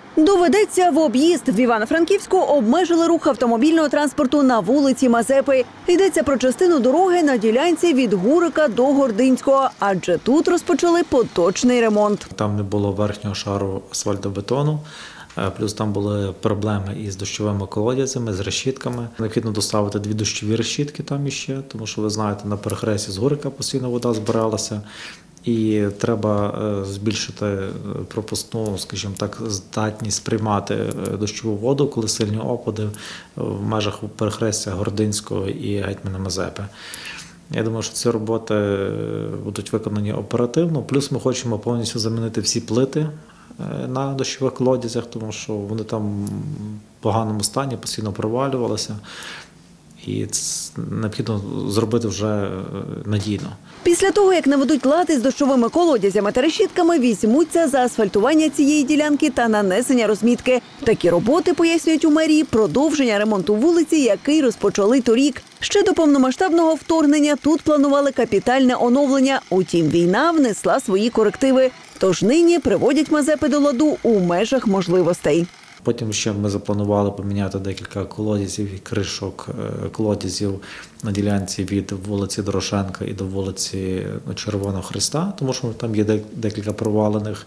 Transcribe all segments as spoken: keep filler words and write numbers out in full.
Доведеться в об'їзд. В Івано-Франківську обмежили рух автомобільного транспорту на вулиці Мазепи. Йдеться про частину дороги на ділянці від Гурика до Гординського, адже тут розпочали поточний ремонт. Там не було верхнього шару асфальтобетону, плюс там були проблеми із дощовими колодязями, з решітками. Необхідно доставити дві дощові решітки там іще, тому що, ви знаєте, на перехресті з Гурика постійно вода збиралася. І треба збільшити пропускну, скажімо так, здатність приймати дощову воду, коли сильні опади в межах перехрестя Гординського і Гетьмана Мазепи. Я думаю, що ці роботи будуть виконані оперативно. Плюс ми хочемо повністю замінити всі плити на дощових колодязях, тому що вони там в поганому стані, постійно провалювалися. І це необхідно зробити вже надійно. Після того, як наведуть лад із дощовими колодязями та решітками, візьмуться за асфальтування цієї ділянки та нанесення розмітки. Такі роботи, пояснюють у мерії, продовження ремонту вулиці, який розпочали торік. Ще до повномасштабного вторгнення тут планували капітальне оновлення. Утім, війна внесла свої корективи. Тож нині приводять Мазепи до ладу у межах можливостей. Потім ще ми запланували поміняти декілька колодязів і кришок колодязів на ділянці від вулиці Дорошенка і до вулиці Червоного Хреста, тому що там є декілька провалених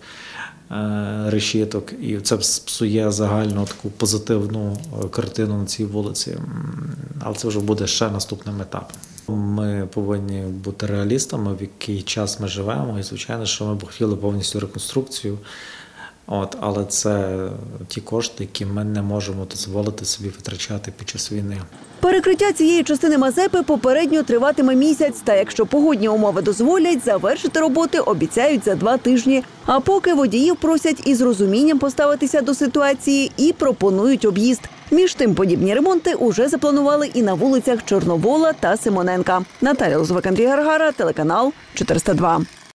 решіток, і це псує загальну таку позитивну картину на цій вулиці. Але це вже буде ще наступним етапом. Ми повинні бути реалістами, в який час ми живемо, і, звичайно, що ми б хотіли повністю реконструкцію. От, але це ті кошти, які ми не можемо дозволити собі витрачати під час війни. Перекриття цієї частини Мазепи попередньо триватиме місяць. Та якщо погодні умови дозволять, завершити роботи обіцяють за два тижні. А поки водіїв просять із розумінням поставитися до ситуації і пропонують об'їзд. Між тим, подібні ремонти уже запланували і на вулицях Чорновола та Симоненка. Наталя Лозвик, Андрій Гаргара, телеканал чотириста два.